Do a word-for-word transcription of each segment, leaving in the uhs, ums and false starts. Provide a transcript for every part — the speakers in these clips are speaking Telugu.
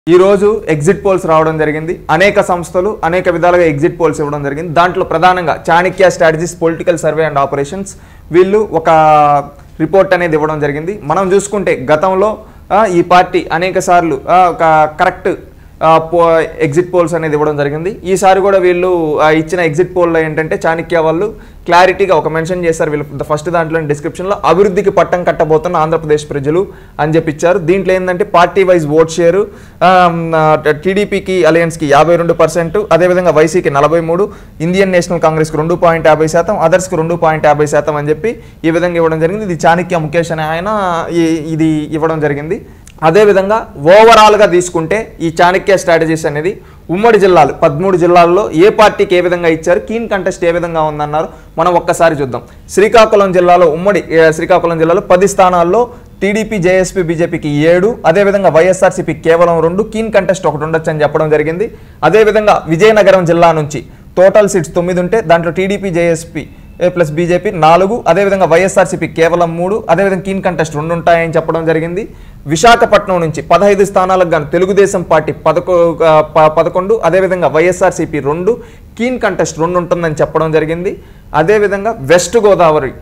ఈ రోజు ఎగ్జిట్ పోల్స్ రావడం జరిగింది. అనేక సంస్థలు అనేక విధాలుగా ఎగ్జిట్ పోల్స్ ఇవ్వడం జరిగింది. దాంట్లో ప్రధానంగా Chanakya strategies political survey and operations వీళ్ళు ఒక రిపోర్ట్ అనేది ఇవ్వడం జరిగింది. మనం చూసుకుంటే గతంలో ఈ పార్టీ అనేక సార్లు ఒక కరెక్ట్ ఎగ్జిట్ పోల్స్ అనేది ఇవ్వడం జరిగింది. ఈసారి కూడా వీళ్ళు ఇచ్చిన ఎగ్జిట్ పోల్లో ఏంటంటే చాణక్య వాళ్ళు క్లారిటీగా ఒక మెన్షన్ చేశారు. వీళ్ళు ఫస్ట్ దాంట్లో డిస్క్రిప్షన్లో అభివృద్ధికి పట్టం కట్టబోతున్న ఆంధ్రప్రదేశ్ ప్రజలు అని చెప్పి ఇచ్చారు. దీంట్లో ఏంటంటే పార్టీ వైజ్ ఓట్ షేరు టీడీపీకి అలయన్స్కి యాభై రెండు పర్సెంట్ అదేవిధంగా వైసీకి నలభై మూడు ఇండియన్ నేషనల్ కాంగ్రెస్కి రెండు పాయింట్ యాభై శాతం అదర్స్కి రెండు పాయింట్ యాభై శాతం అని చెప్పి ఈ విధంగా ఇవ్వడం జరిగింది. ఇది చాణక్య ముఖేష్ అనే ఆయన ఇది ఇవ్వడం జరిగింది. అదేవిధంగా ఓవరాల్గా తీసుకుంటే ఈ చాణక్య స్ట్రాటజీస్ అనేది ఉమ్మడి జిల్లాలు పదమూడు జిల్లాల్లో ఏ పార్టీకి ఏ విధంగా ఇచ్చారు, కీన్ కంటెస్ట్ ఏ విధంగా ఉందన్నారు మనం ఒక్కసారి చూద్దాం. శ్రీకాకుళం జిల్లాలో ఉమ్మడి శ్రీకాకుళం జిల్లాలో పది స్థానాల్లో టీడీపీ జేఎస్పీ బీజేపీకి ఏడు అదేవిధంగా వైఎస్ఆర్సీపీ కేవలం రెండు, కీన్ కంటెస్ట్ ఒకటి ఉండొచ్చు అని చెప్పడం జరిగింది. అదేవిధంగా విజయనగరం జిల్లా నుంచి టోటల్ సీట్స్ తొమ్మిది ఉంటే దాంట్లో టీడీపీ జేఎస్పీ ప్లస్ బీజేపీ నాలుగు అదేవిధంగా వైఎస్ఆర్సీపీ కేవలం మూడు అదేవిధంగా కీన్ కంటెస్ట్ రెండు ఉంటాయని చెప్పడం జరిగింది. విశాఖపట్నం నుంచి పదహైదు స్థానాలకు గాను తెలుగుదేశం పార్టీ పదకొ పదకొండు అదేవిధంగా వైఎస్ఆర్సీపీ రెండు కీన్ కంటెస్ట్ రెండు ఉంటుందని చెప్పడం జరిగింది. అదేవిధంగా వెస్ట్ గోదావరి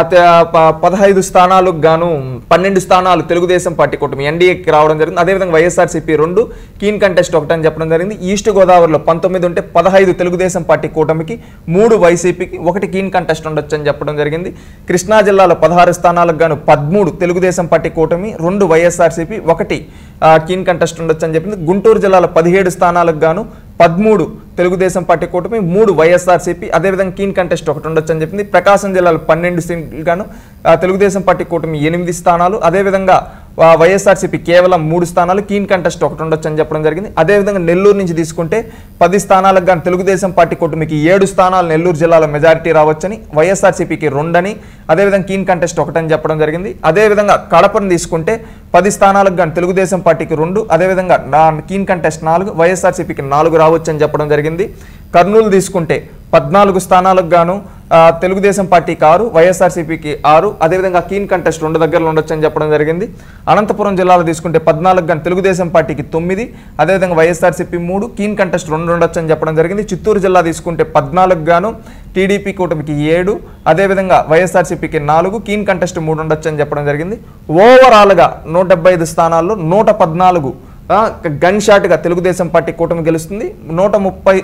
పదహైదు స్థానాలకు గాను పన్నెండు స్థానాలు తెలుగుదేశం పార్టీ కూటమి ఎన్డీఏకి రావడం జరిగింది. అదేవిధంగా వైఎస్ఆర్సీపీ రెండు కీన్ కంటెస్ట్ ఒకటి అని చెప్పడం జరిగింది. ఈస్ట్ గోదావరిలో పంతొమ్మిది ఉంటే పదహైదు తెలుగుదేశం పార్టీ కూటమికి మూడు వైసీపీకి ఒకటి కీన్ కంటెస్ట్ ఉండొచ్చు అని చెప్పడం జరిగింది. కృష్ణా జిల్లాలో పదహారు స్థానాలకు గాను పదమూడు తెలుగుదేశం పార్టీ కూటమి రెండు వైఎస్ఆర్సీపీ ఒకటి కీన్ కంటెస్ట్ ఉండొచ్చు అని చెప్పింది. గుంటూరు జిల్లాలో పదిహేడు స్థానాలకు గాను పదమూడు తెలుగుదేశం పార్టీ కూటమి మూడు వైఎస్ఆర్సీపీ అదేవిధంగా కీన్ కంటెస్ట్ ఒకటి ఉండొచ్చు అని చెప్పింది. ప్రకాశం జిల్లాలో పన్నెండు సీట్లు గాను తెలుగుదేశం పార్టీ కూటమి ఎనిమిది స్థానాలు అదేవిధంగా వైఎస్ఆర్సీపీ కేవలం మూడు స్థానాలు కీన్ కంటెస్ట్ ఒకటి ఉండొచ్చు అని చెప్పడం జరిగింది. అదేవిధంగా నెల్లూరు నుంచి తీసుకుంటే పది స్థానాలకు గాను తెలుగుదేశం పార్టీ కూటమికి ఏడు స్థానాలు నెల్లూరు జిల్లాలో మెజారిటీ రావచ్చని వైఎస్ఆర్సీపీకి రెండని అదేవిధంగా కీన్ కంటెస్ట్ ఒకటని చెప్పడం జరిగింది. అదేవిధంగా కడపను తీసుకుంటే పది స్థానాలకు గాను తెలుగుదేశం పార్టీకి రెండు అదేవిధంగా కీన్ కంటెస్ట్ నాలుగు వైఎస్ఆర్సీపీకి నాలుగు రావచ్చు అని చెప్పడం జరిగింది. కర్నూలు తీసుకుంటే పద్నాలుగు స్థానాలకు గాను తెలుగుదేశం పార్టీకి ఆరు వైఎస్ఆర్సీపీకి ఆరు అదేవిధంగా కీన్ కంటెస్ట్ రెండు దగ్గరలో ఉండొచ్చు అని చెప్పడం జరిగింది. అనంతపురం జిల్లాలో తీసుకుంటే పద్నాలుగు గాను తెలుగుదేశం పార్టీకి తొమ్మిది అదేవిధంగా వైఎస్ఆర్సీపీ మూడు కీన్ కంటెస్ట్ రెండు ఉండొచ్చు అని చెప్పడం జరిగింది. చిత్తూరు జిల్లా తీసుకుంటే పద్నాలుగు గాను టీడీపీ కూటమికి ఏడు అదేవిధంగా వైఎస్ఆర్సీపీకి నాలుగు కీన్ కంటెస్ట్ మూడు ఉండొచ్చు అని చెప్పడం జరిగింది. ఓవరాల్గా నూట డెబ్బై ఐదు స్థానాల్లో నూట పద్నాలుగు గన్ షాట్గా తెలుగుదేశం పార్టీ కూటమి గెలుస్తుంది. నూట ముప్పై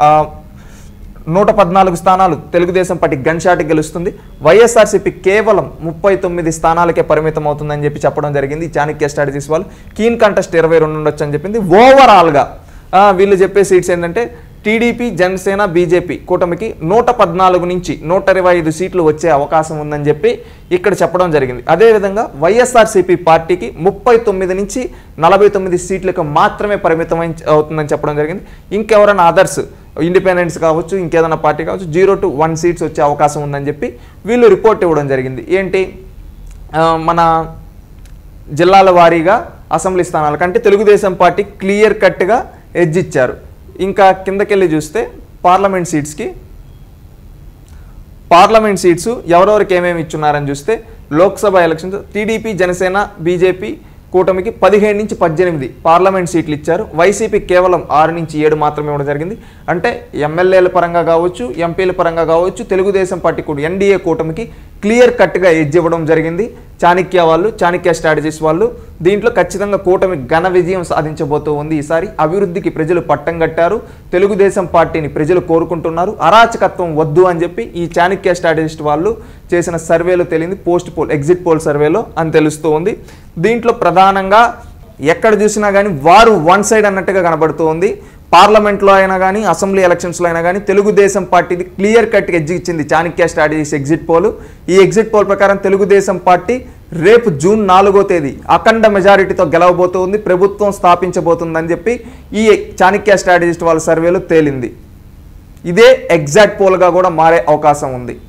నూట పద్నాలుగు స్థానాలు తెలుగుదేశం పార్టీ గన్ షాట్ గెలుస్తుంది. వైఎస్ఆర్సీపీ కేవలం ముప్పై తొమ్మిది స్థానాలకే పరిమితం అవుతుందని చెప్పి చెప్పడం జరిగింది. చాణక్య స్ట్రాటజీస్ వాళ్ళు కీన్ కంటెస్ట్ ఇరవై రెండు ఉండొచ్చు అని చెప్పింది. ఓవరాల్గా వీళ్ళు చెప్పే సీట్స్ ఏంటంటే టీడీపీ జనసేన బీజేపీ కూటమికి నూట పద్నాలుగు నుంచి నూట ఇరవై ఐదు సీట్లు వచ్చే అవకాశం ఉందని చెప్పి ఇక్కడ చెప్పడం జరిగింది. అదేవిధంగా వైఎస్ఆర్సీపీ పార్టీకి ముప్పై తొమ్మిది నుంచి నలభై తొమ్మిది సీట్లకు మాత్రమే పరిమితం అవుతుందని చెప్పడం జరిగింది. ఇంకెవరైనా అదర్స్ ఇండిపెండెంట్స్ కావచ్చు ఇంకేదైనా పార్టీ కావచ్చు జీరో టు వన్ సీట్స్ వచ్చే అవకాశం ఉందని చెప్పి వీళ్ళు రిపోర్ట్ ఇవ్వడం జరిగింది. ఏంటి మన జిల్లాల వారీగా అసెంబ్లీ స్థానాల కంటే తెలుగుదేశం పార్టీ క్లియర్ కట్గా ఎడ్జ్ ఇచ్చారు. ఇంకా కిందకెళ్ళి చూస్తే పార్లమెంట్ సీట్స్కి పార్లమెంట్ సీట్స్ ఎవరెవరికి ఏమేమి ఇచ్చున్నారని చూస్తే Lok Sabha elections TDP Janasena BJP కూటమికి పదిహేడు నుంచి పద్దెనిమిది పార్లమెంట్ సీట్లు ఇచ్చారు. వైసీపీ కేవలం ఆరు నుంచి ఏడు మాత్రమే ఇవ్వడం జరిగింది. అంటే ఎమ్మెల్యేల పరంగా కావచ్చు ఎంపీల పరంగా కావచ్చు తెలుగుదేశం పార్టీ కూడా ఎన్డీఏ కూటమికి క్లియర్ కట్గా ఎడ్జ్ ఇవ్వడం జరిగింది చాణక్య వాళ్ళు చాణక్య స్ట్రాటజీస్ వాళ్ళు. దీంట్లో ఖచ్చితంగా కూటమి ఘన విజయం సాధించబోతూ ఉంది. ఈసారి అభివృద్ధికి ప్రజలు పట్టం కట్టారు, తెలుగుదేశం పార్టీని ప్రజలు కోరుకుంటున్నారు, అరాచకత్వం వద్దు అని చెప్పి ఈ చాణక్య స్ట్రాటజిస్ట్ వాళ్ళు చేసిన సర్వేలో తెలియంది పోస్ట్ పోల్ ఎగ్జిట్ పోల్ సర్వేలో అని తెలుస్తూ ఉంది. దీంట్లో ప్రధానంగా ఎక్కడ చూసినా కానీ వారు వన్ సైడ్ అన్నట్టుగా కనబడుతూ ఉంది. పార్లమెంట్లో అయినా కానీ అసెంబ్లీ ఎలక్షన్స్లో అయినా కానీ తెలుగుదేశం పార్టీది క్లియర్ కట్గా ఎడ్జ్ ఇచ్చింది చాణక్య స్ట్రాటజీస్ ఎగ్జిట్ పోల్. ఈ ఎగ్జిట్ పోల్ ప్రకారం తెలుగుదేశం పార్టీ రేపు జూన్ నాలుగో తేదీ అఖండ మెజారిటీతో గెలవబోతుంది, ప్రభుత్వం స్థాపించబోతుందని చెప్పి ఈ చాణక్య స్ట్రాటజిస్ట్ వాళ్ళ సర్వేలో తేలింది. ఇదే ఎగ్జాక్ట్ పోల్గా కూడా మారే అవకాశం ఉంది.